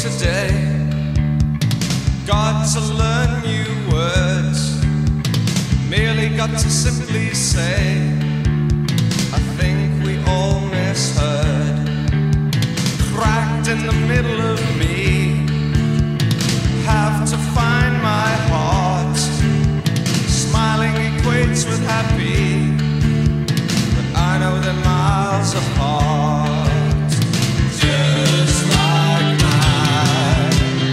today. Got to learn new words, merely got to simply say, I think we all misheard. Cracked in the middle of me, have to find my heart. Smiling equates with happy, but I know they're miles apart. Just like my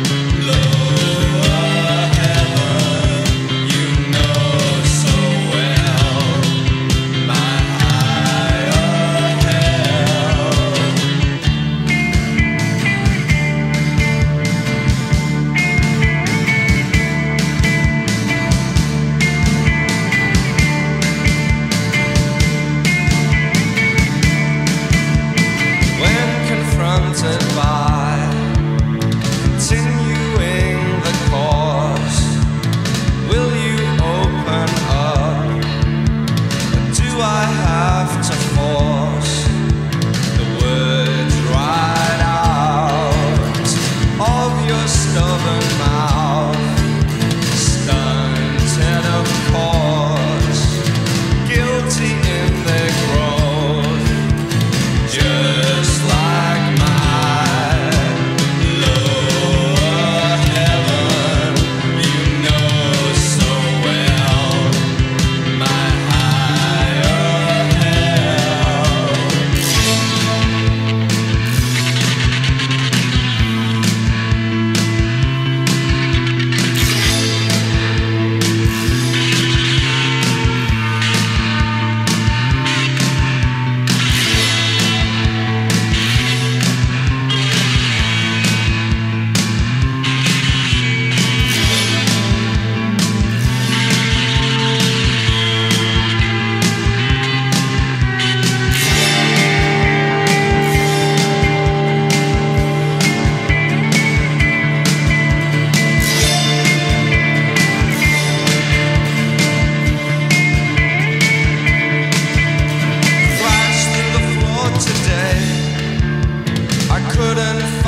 lower heaven, you know so well my higher hell. When confronted by continuing the course, will you open up, or do I have to force the words right out of your stubborn mouth? Stunted, of course, guilty in their growth. Just like my lower heaven, you know so well my higher hell. Crashed through the floor today, I couldn't